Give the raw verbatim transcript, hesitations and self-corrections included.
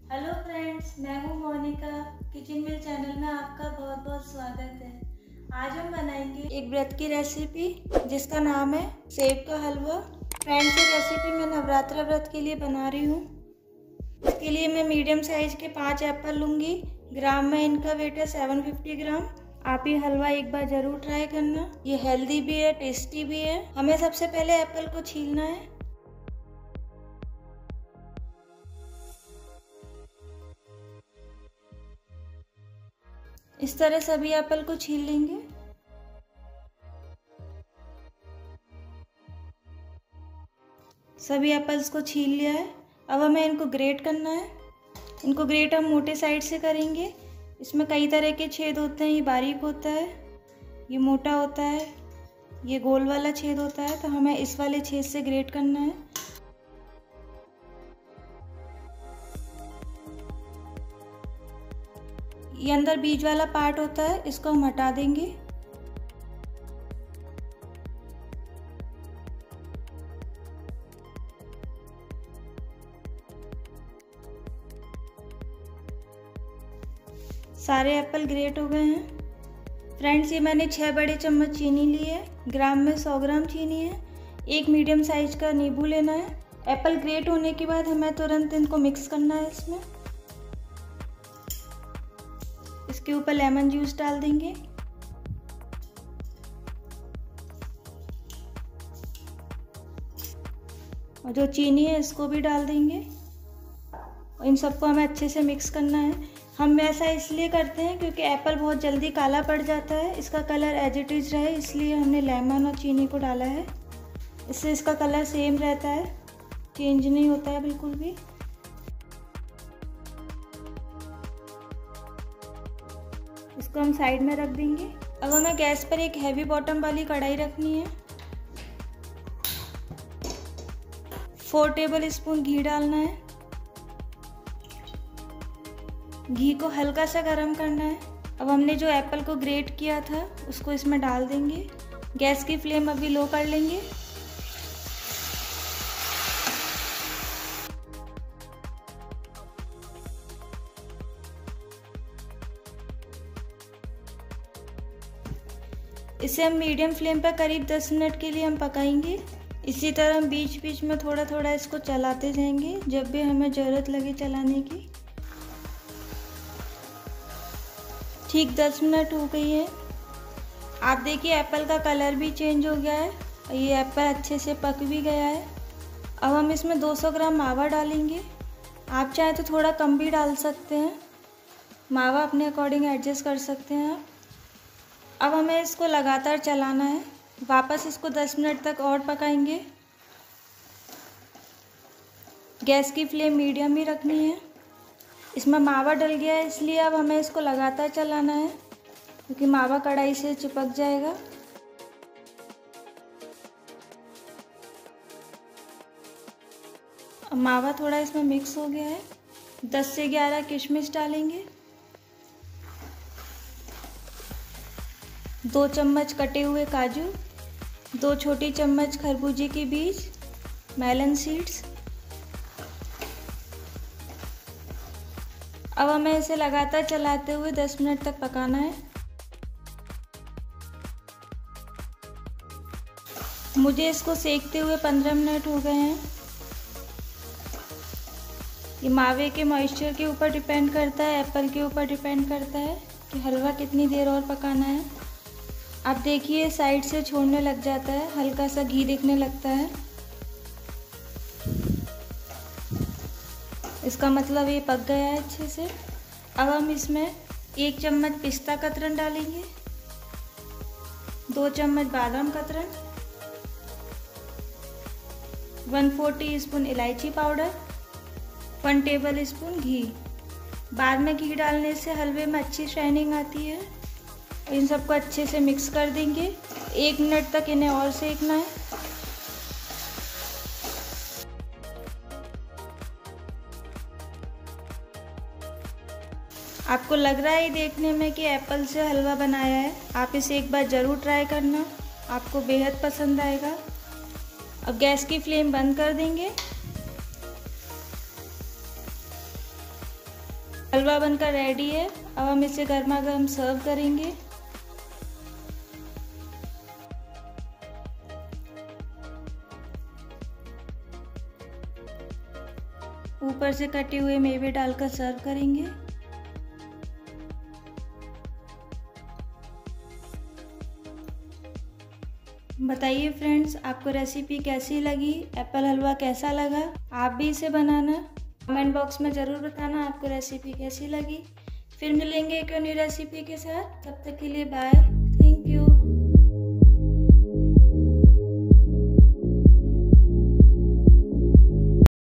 Hello friends, मैं हूँ Monika. Kitchen मिल channel में आपका बहुत बहुत स्वागत है। आज हम बनाएंगे एक व्रत की रेसिपी जिसका नाम है सेब का हलवा। फ्रेंड्स, ये रेसिपी मैं नवरात्रा व्रत के लिए बना रही हूँ। इसके लिए मैं मीडियम साइज के पाँच एप्पल लूँगी। ग्राम में इनका वेट है सेवन फिफ्टी ग्राम। आप ये हलवा एक बार ज़रूर ट्राई करना। ये हेल्दी भी है, टेस्टी भी है। हमें सबसे पहले एप्पल को छीलना है। इस तरह सभी एप्पल को छील लेंगे। सभी एप्पल्स को छील लिया है। अब हमें इनको ग्रेट करना है। इनको ग्रेट हम मोटे साइड से करेंगे। इसमें कई तरह के छेद होते हैं। ये बारीक होता है, ये मोटा होता है, ये गोल वाला छेद होता है। तो हमें इस वाले छेद से ग्रेट करना है। ये अंदर बीज वाला पार्ट होता है, इसको हम हटा देंगे। सारे एप्पल ग्रेट हो गए हैं। फ्रेंड्स, ये मैंने छः बड़े चम्मच चीनी ली है। ग्राम में सौ ग्राम चीनी है। एक मीडियम साइज का नींबू लेना है। एप्पल ग्रेट होने के बाद हमें तुरंत इनको मिक्स करना है। इसमें इसके ऊपर लेमन जूस डाल देंगे। और जो चीनी है इसको भी डाल देंगे। और इन सबको हमें अच्छे से मिक्स करना है। हम ऐसा इसलिए करते हैं क्योंकि एप्पल बहुत जल्दी काला पड़ जाता है। इसका कलर एज इट इज रहे, इसलिए हमने लेमन और चीनी को डाला है। इससे इसका कलर सेम रहता है, चेंज नहीं होता है बिल्कुल भी। इसको हम साइड में रख देंगे। अब हमें गैस पर एक हैवी बॉटम वाली कढ़ाई रखनी है। फोर टेबल स्पून घी डालना है। घी को हल्का सा गर्म करना है। अब हमने जो एप्पल को ग्रेट किया था उसको इसमें डाल देंगे। गैस की फ्लेम अभी लो कर लेंगे। इसे हम मीडियम फ्लेम पर करीब दस मिनट के लिए हम पकाएंगे। इसी तरह हम बीच बीच में थोड़ा थोड़ा इसको चलाते जाएंगे जब भी हमें ज़रूरत लगे चलाने की। ठीक दस मिनट हो गई है। आप देखिए एप्पल का कलर भी चेंज हो गया है और ये एप्पल अच्छे से पक भी गया है। अब हम इसमें दो सौ ग्राम मावा डालेंगे। आप चाहें तो थोड़ा कम भी डाल सकते हैं। मावा अपने अकॉर्डिंग एडजस्ट कर सकते हैं आप। अब हमें इसको लगातार चलाना है। वापस इसको दस मिनट तक और पकाएंगे। गैस की फ्लेम मीडियम ही रखनी है। इसमें मावा डल गया है, इसलिए अब हमें इसको लगातार चलाना है क्योंकि मावा कढ़ाई से चिपक जाएगा। अब मावा थोड़ा इसमें मिक्स हो गया है। दस से ग्यारह किशमिश डालेंगे। दो चम्मच कटे हुए काजू, दो छोटी चम्मच खरबूजे के बीज, मेलन सीड्स। अब हमें इसे लगातार चलाते हुए दस मिनट तक पकाना है। मुझे इसको सेकते हुए पंद्रह मिनट हो गए हैं। ये मावे के मॉइस्चर के ऊपर डिपेंड करता है, एप्पल के ऊपर डिपेंड करता है कि हलवा कितनी देर और पकाना है। आप देखिए साइड से छोड़ने लग जाता है, हल्का सा घी दिखने लगता है। इसका मतलब ये पक गया है अच्छे से। अब हम इसमें एक चम्मच पिस्ता कतरन डालेंगे, दो चम्मच बादाम कतरन, वन फोर टी स्पून इलायची पाउडर, वन टेबल स्पून घी। बाद में घी डालने से हलवे में अच्छी शाइनिंग आती है। इन सबको अच्छे से मिक्स कर देंगे। एक मिनट तक इन्हें और सेकना है। आपको लग रहा है देखने में कि एप्पल से हलवा बनाया है। आप इसे एक बार ज़रूर ट्राई करना, आपको बेहद पसंद आएगा। अब गैस की फ्लेम बंद कर देंगे। हलवा बनकर रेडी है। अब हम इसे गर्मा गर्म सर्व करेंगे। ऊपर से कटे हुए मेवे डालकर सर्व करेंगे। बताइए फ्रेंड्स, आपको रेसिपी कैसी लगी? एप्पल हलवा कैसा लगा? आप भी इसे बनाना। कमेंट बॉक्स में ज़रूर बताना आपको रेसिपी कैसी लगी। फिर मिलेंगे एक और नई रेसिपी के साथ। तब तक के लिए बाय। Thank you.